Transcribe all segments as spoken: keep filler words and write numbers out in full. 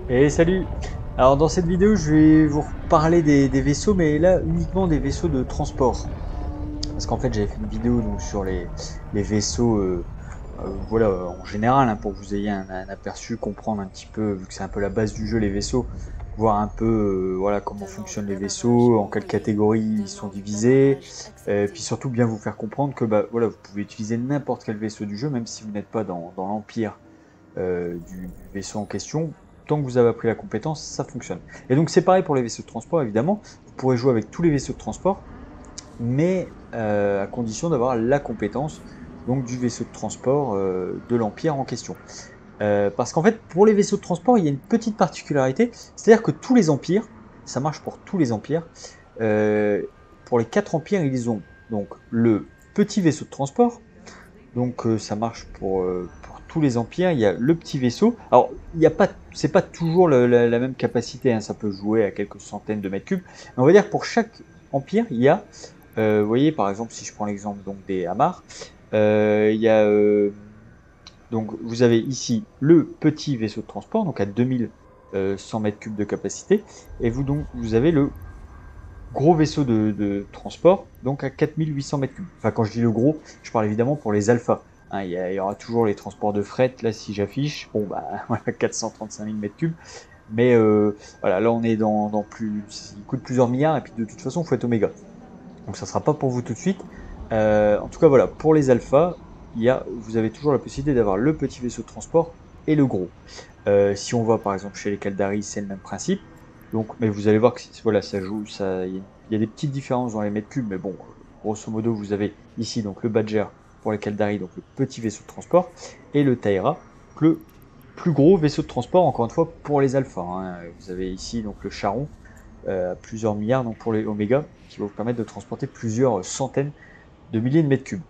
Et salut! Alors dans cette vidéo, je vais vous parler des, des vaisseaux, mais là uniquement des vaisseaux de transport. Parce qu'en fait, j'avais fait une vidéo donc, sur les, les vaisseaux, euh, euh, voilà, en général, hein, pour que vous ayez un, un aperçu, comprendre un petit peu, vu que c'est un peu la base du jeu, les vaisseaux, voir un peu, euh, voilà, comment fonctionnent les vaisseaux, en quelles catégories ils sont divisés, et puis surtout bien vous faire comprendre que, bah, voilà, vous pouvez utiliser n'importe quel vaisseau du jeu, même si vous n'êtes pas dans, dans l'empire euh, du, du vaisseau en question. Tant que vous avez appris la compétence, ça fonctionne. Et donc c'est pareil pour les vaisseaux de transport, évidemment. Vous pourrez jouer avec tous les vaisseaux de transport, mais euh, à condition d'avoir la compétence donc du vaisseau de transport euh, de l'Empire en question. Euh, parce qu'en fait, pour les vaisseaux de transport, il y a une petite particularité, c'est-à-dire que tous les empires, ça marche pour tous les empires, euh, pour les quatre empires, ils ont donc le petit vaisseau de transport, donc euh, ça marche pour, euh, pour tous les empires. Il y a le petit vaisseau. Alors, il y a pas, c'est pas toujours le- la, la même capacité, hein. Ça peut jouer à quelques centaines de mètres cubes. Mais on va dire que pour chaque empire, il y a, euh, vous voyez, par exemple, si je prends l'exemple donc des Hamars, euh, il y a, euh, donc vous avez ici le petit vaisseau de transport, donc à deux mille cent mètres cubes de capacité, et vous donc vous avez le gros vaisseau de, de transport, donc à quatre mille huit cents mètres cubes. Enfin, quand je dis le gros, je parle évidemment pour les alphas. Hein, il, y a, il y aura toujours les transports de fret, là si j'affiche, bon bah voilà, quatre cent trente-cinq mille mètres cubes. Mais euh, voilà, là on est dans, dans plus, il coûte plusieurs milliards et puis de toute façon il faut être oméga. Donc ça sera pas pour vous tout de suite. Euh, en tout cas voilà, pour les alphas, il y a, vous avez toujours la possibilité d'avoir le petit vaisseau de transport et le gros. Euh, si on va par exemple chez les Caldari, c'est le même principe. Donc, mais vous allez voir que voilà, ça joue, ça, il y, y, a des petites différences dans les mètres cubes, mais bon, grosso modo, vous avez ici donc le Badger pour les Caldari, donc le petit vaisseau de transport, et le Taira, le plus gros vaisseau de transport, encore une fois, pour les alphas. Hein. Vous avez ici donc le Charon, euh, plusieurs milliards donc pour les Oméga, qui va vous permettre de transporter plusieurs centaines de milliers de mètres cubes.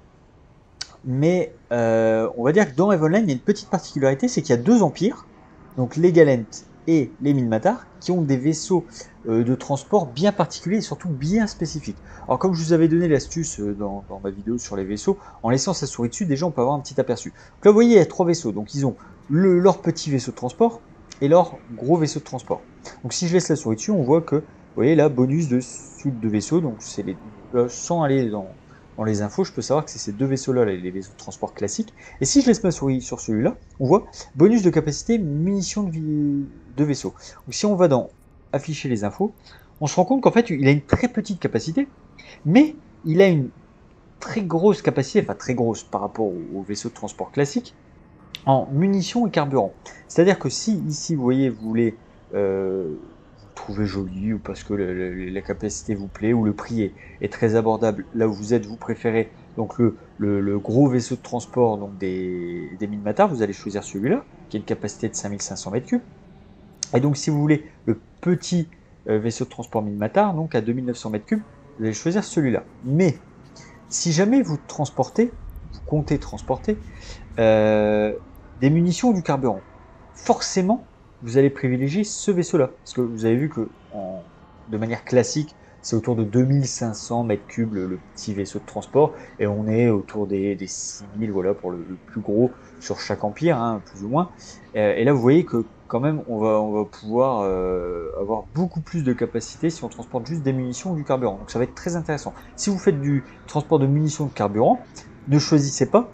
Mais euh, on va dire que dans Heavenland, il y a une petite particularité, c'est qu'il y a deux empires, donc les Galent et les Minmatar, qui ont des vaisseaux euh, de transport bien particuliers et surtout bien spécifiques. Alors comme je vous avais donné l'astuce euh, dans, dans, ma vidéo sur les vaisseaux, en laissant sa souris dessus, déjà on peut avoir un petit aperçu. Donc là vous voyez, il y a trois vaisseaux, donc ils ont le, leur petit vaisseau de transport et leur gros vaisseau de transport. Donc si je laisse la souris dessus, on voit que, vous voyez là, bonus de suite de vaisseaux, donc c'est les, euh, sans aller dans dans les infos, je peux savoir que c'est ces deux vaisseaux-là, les vaisseaux de transport classiques. Et si je laisse ma souris sur celui-là, on voit bonus de capacité, munitions de, vie, de vaisseau. Donc si on va dans afficher les infos, on se rend compte qu'en fait, il a une très petite capacité, mais il a une très grosse capacité, enfin très grosse par rapport au, au vaisseau de transport classique, en munitions et carburant. C'est-à-dire que si ici, vous voyez, vous voulez euh, trouver joli ou parce que le, le, la capacité vous plaît ou le prix est, est, très abordable là où vous êtes, vous préférez donc le, le, le gros vaisseau de transport donc des, des Minmatar, vous allez choisir celui-là qui a une capacité de cinq mille cinq cents mètres cubes. Et donc si vous voulez le petit euh, vaisseau de transport Minmatar, donc à deux mille neuf cents mètres cubes, vous allez choisir celui-là. Mais si jamais vous transportez, vous comptez transporter euh, des munitions ou du carburant, forcément vous allez privilégier ce vaisseau-là. Parce que vous avez vu que en, de manière classique, c'est autour de deux mille cinq cents mètres cubes le, le petit vaisseau de transport, et on est autour des, des six mille voilà, pour le, le plus gros sur chaque empire, hein, plus ou moins. Euh, et là, vous voyez que quand même, on va, on va pouvoir euh, avoir beaucoup plus de capacité si on transporte juste des munitions ou du carburant. Donc ça va être très intéressant. Si vous faites du transport de munitions ou de carburant, ne choisissez pas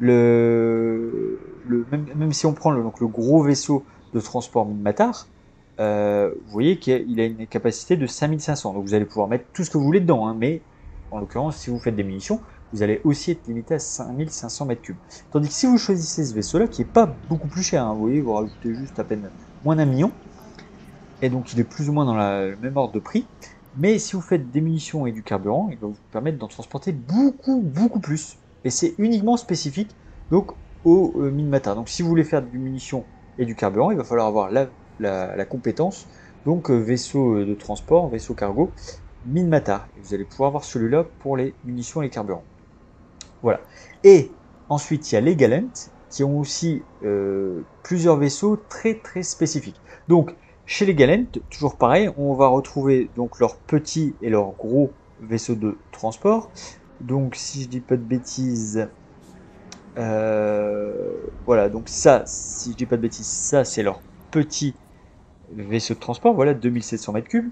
le, le même, même si on prend le, donc le gros vaisseau de transport Minmatar, euh, vous voyez qu'il a une capacité de cinq mille cinq cents. Donc vous allez pouvoir mettre tout ce que vous voulez dedans, hein, mais en l'occurrence, si vous faites des munitions, vous allez aussi être limité à cinq mille cinq cents mètres cubes. Tandis que si vous choisissez ce vaisseau-là, qui n'est pas beaucoup plus cher, hein, vous voyez, vous rajoutez juste à peine moins d'un million, et donc il est plus ou moins dans la, le même ordre de prix, mais si vous faites des munitions et du carburant, il va vous permettre d'en transporter beaucoup, beaucoup plus. Et c'est uniquement spécifique donc au euh, Minmatar. Donc si vous voulez faire du munitions et du carburant, il va falloir avoir la, la, la compétence, donc euh, vaisseau de transport, vaisseau cargo, Minmatar. Et vous allez pouvoir avoir celui-là pour les munitions et les carburants. Voilà. Et ensuite, il y a les Galent, qui ont aussi euh, plusieurs vaisseaux très très spécifiques. Donc, chez les Galent, toujours pareil, on va retrouver donc leurs petits et leurs gros vaisseaux de transport. Donc, si je dis pas de bêtises, euh, voilà, donc ça, si je dis pas de bêtises, ça c'est leur petit vaisseau de transport, voilà, deux mille sept cents mètres cubes.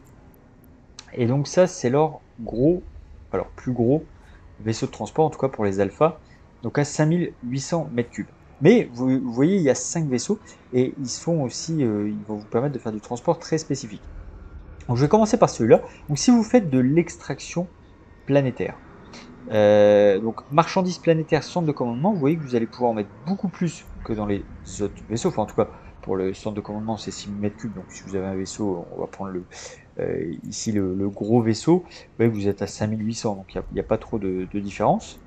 Et donc ça, c'est leur gros, alors plus gros vaisseau de transport, en tout cas pour les alphas, donc à cinq mille huit cents mètres cubes. Mais vous, vous voyez, il y a cinq vaisseaux et ils sont aussi, euh, ils vont vous permettre de faire du transport très spécifique. Donc je vais commencer par celui-là. Donc si vous faites de l'extraction planétaire, euh, donc marchandises planétaires, centre de commandement, vous voyez que vous allez pouvoir en mettre beaucoup plus que dans les autres vaisseaux. Enfin en tout cas pour le centre de commandement c'est six mille mètres cubes. Donc si vous avez un vaisseau, on va prendre le euh, ici le, le gros vaisseau, vous voyez que vous êtes à cinq mille huit cents, donc il n'y a, a pas trop de, de différence.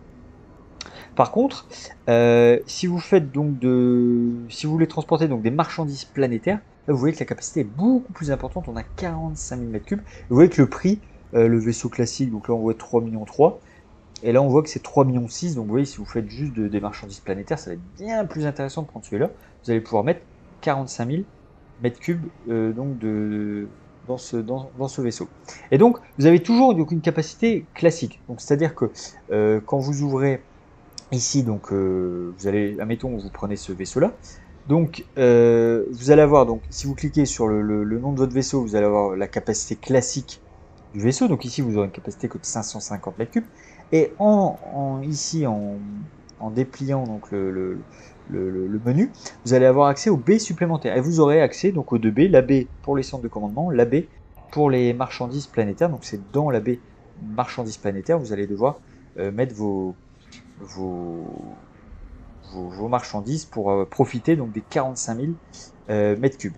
Par contre, euh, si vous faites donc de, si vous voulez transporter donc des marchandises planétaires, là vous voyez que la capacité est beaucoup plus importante. On a quarante-cinq mille mètres cubes. Vous voyez que le prix, euh, le vaisseau classique, donc là on voit trois virgule trois millions, et là on voit que c'est trois virgule six millions. Donc vous voyez, si vous faites juste de, des marchandises planétaires, ça va être bien plus intéressant de prendre celui-là. Vous allez pouvoir mettre quarante-cinq mille mètres cubes euh, donc de dans ce, dans, dans ce vaisseau. Et donc vous avez toujours donc, une capacité classique. Donc c'est-à-dire que euh, quand vous ouvrez ici, donc euh, vous allez, admettons, vous prenez ce vaisseau-là. Donc euh, vous allez avoir, donc si vous cliquez sur le, le, le nom de votre vaisseau, vous allez avoir la capacité classique du vaisseau. Donc ici, vous aurez une capacité que de cinq cent cinquante mètres cubes. Et en, en ici, en, en dépliant donc le, le, le, le menu, vous allez avoir accès aux baies supplémentaires. Et vous aurez accès donc aux deux baies, la baie pour les centres de commandement, la baie pour les marchandises planétaires. Donc c'est dans la baie marchandises planétaires, vous allez devoir euh, mettre vos vos, vos, vos marchandises pour euh, profiter donc des quarante-cinq mille euh, mètres cubes.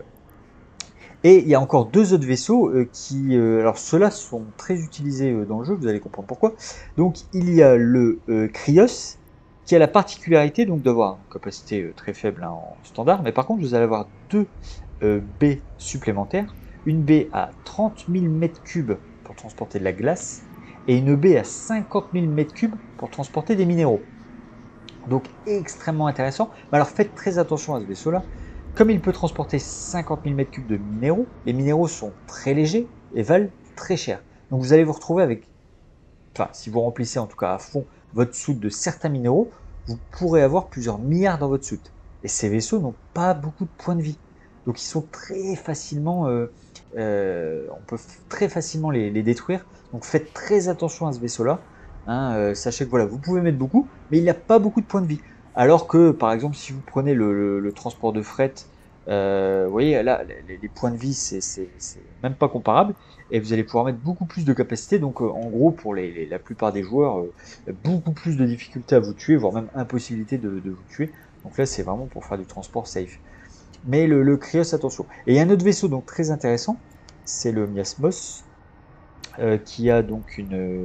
Et il y a encore deux autres vaisseaux euh, qui, euh, alors ceux-là sont très utilisés euh, dans le jeu, vous allez comprendre pourquoi. Donc il y a le euh, Cryos qui a la particularité donc d'avoir une capacité euh, très faible hein, en standard, mais par contre vous allez avoir deux euh, baies supplémentaires, une baie à trente mille mètres cubes pour transporter de la glace et une baie à cinquante mille mètres cubes pour transporter des minéraux. Donc extrêmement intéressant. Mais alors faites très attention à ce vaisseau-là. Comme il peut transporter cinquante mille mètres cubes de minéraux, les minéraux sont très légers et valent très cher. Donc vous allez vous retrouver avec, enfin si vous remplissez en tout cas à fond votre soute de certains minéraux, vous pourrez avoir plusieurs milliards dans votre soute. Et ces vaisseaux n'ont pas beaucoup de points de vie. Donc ils sont très facilement, euh, euh, on peut très facilement les, les détruire. Donc faites très attention à ce vaisseau-là. Hein, euh, sachez que voilà, vous pouvez mettre beaucoup, mais il n'a pas beaucoup de points de vie. Alors que, par exemple, si vous prenez le, le, le transport de fret, euh, vous voyez, là, les, les points de vie, c'est même pas comparable, et vous allez pouvoir mettre beaucoup plus de capacité. Donc, euh, en gros, pour les, les, la plupart des joueurs, euh, beaucoup plus de difficultés à vous tuer, voire même impossibilité de, de vous tuer. Donc là, c'est vraiment pour faire du transport safe. Mais le, le Cryos, attention. Et il y a un autre vaisseau donc très intéressant, c'est le Miasmos, euh, qui a donc une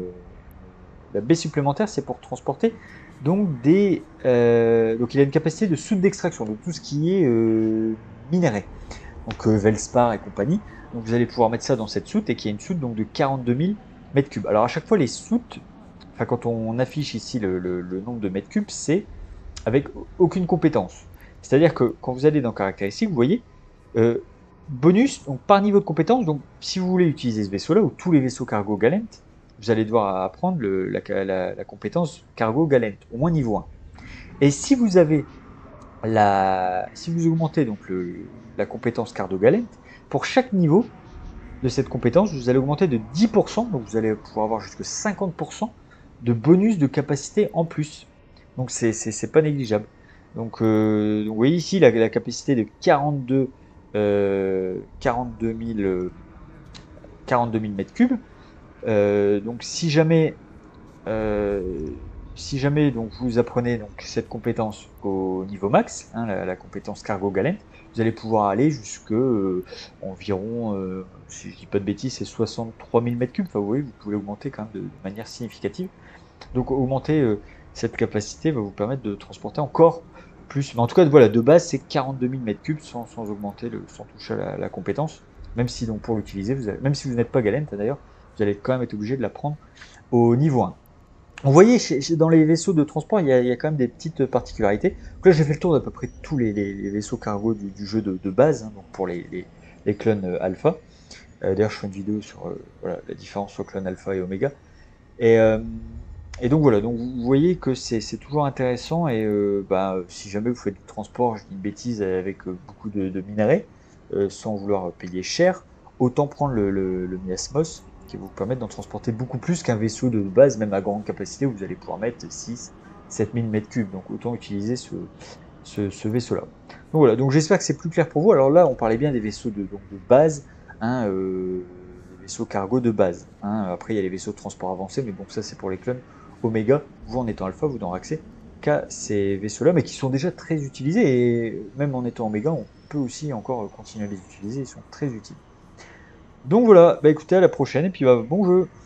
la baie supplémentaire, c'est pour transporter donc des. Euh, donc il a une capacité de soute d'extraction, donc tout ce qui est euh, minéré. Donc euh, Velspar et compagnie. Donc vous allez pouvoir mettre ça dans cette soute et qui a une soute donc de quarante-deux mille mètres cubes. Alors à chaque fois les soutes, enfin quand on affiche ici le, le, le nombre de mètres cubes, c'est avec aucune compétence. C'est-à-dire que quand vous allez dans caractéristiques, vous voyez euh, bonus donc par niveau de compétence. Donc si vous voulez utiliser ce vaisseau-là ou tous les vaisseaux cargo Galent, vous allez devoir apprendre le, la, la, la compétence cargo Galent, au moins niveau un. Et si vous avez la, si vous augmentez donc le, la compétence cargo Galent, pour chaque niveau de cette compétence, vous allez augmenter de dix pour cent, donc vous allez pouvoir avoir jusqu'à cinquante pour cent de bonus de capacité en plus. Donc c'est pas négligeable. Donc, euh, donc vous voyez ici la, la capacité de quarante-deux, euh, quarante-deux mille euh, quarante-deux mille mètres cubes. Euh, donc si jamais euh, si jamais donc vous apprenez donc cette compétence au niveau max, hein, la, la compétence cargo Galent, vous allez pouvoir aller jusque euh, environ, euh, si je dis pas de bêtises, c'est soixante-trois mille mètres cubes. Enfin vous voyez, vous pouvez augmenter quand même de, de manière significative. Donc augmenter euh, cette capacité va vous permettre de transporter encore plus. Mais en tout cas, voilà, de base c'est quarante-deux mille mètres cubes sans, sans augmenter, le, sans toucher à la, la compétence. Même si donc pour l'utiliser, même si vous n'êtes pas Galent d'ailleurs, vous allez quand même être obligé de la prendre au niveau un. Vous voyez, chez, chez, dans les vaisseaux de transport, il y, a, il y a quand même des petites particularités. Donc là, j'ai fait le tour d'à peu près tous les, les, les vaisseaux cargo du, du jeu de, de base, hein, donc pour les, les, les clones euh, alpha. Euh, D'ailleurs, je ferai une vidéo sur euh, voilà, la différence entre clone alpha et oméga. Et, euh, et donc voilà, donc vous voyez que c'est toujours intéressant. Et euh, bah, si jamais vous faites du transport, je dis une bêtise, avec euh, beaucoup de, de minerais, euh, sans vouloir payer cher, autant prendre le, le, le Miasmos, qui va vous permettre d'en transporter beaucoup plus qu'un vaisseau de base, même à grande capacité, où vous allez pouvoir mettre six, sept mille mètres cubes. Donc autant utiliser ce, ce, ce vaisseau-là. Donc voilà, donc j'espère que c'est plus clair pour vous. Alors là, on parlait bien des vaisseaux de, donc de base, hein, euh, les vaisseaux cargo de base. Hein. Après, il y a les vaisseaux de transport avancés, mais bon, ça c'est pour les clones Oméga. Vous, en étant alpha, vous n'aurez accès qu'à ces vaisseaux-là, mais qui sont déjà très utilisés. Et même en étant Oméga, on peut aussi encore continuer à les utiliser. Ils sont très utiles. Donc voilà, bah écoutez, à la prochaine, et puis bah, bon jeu!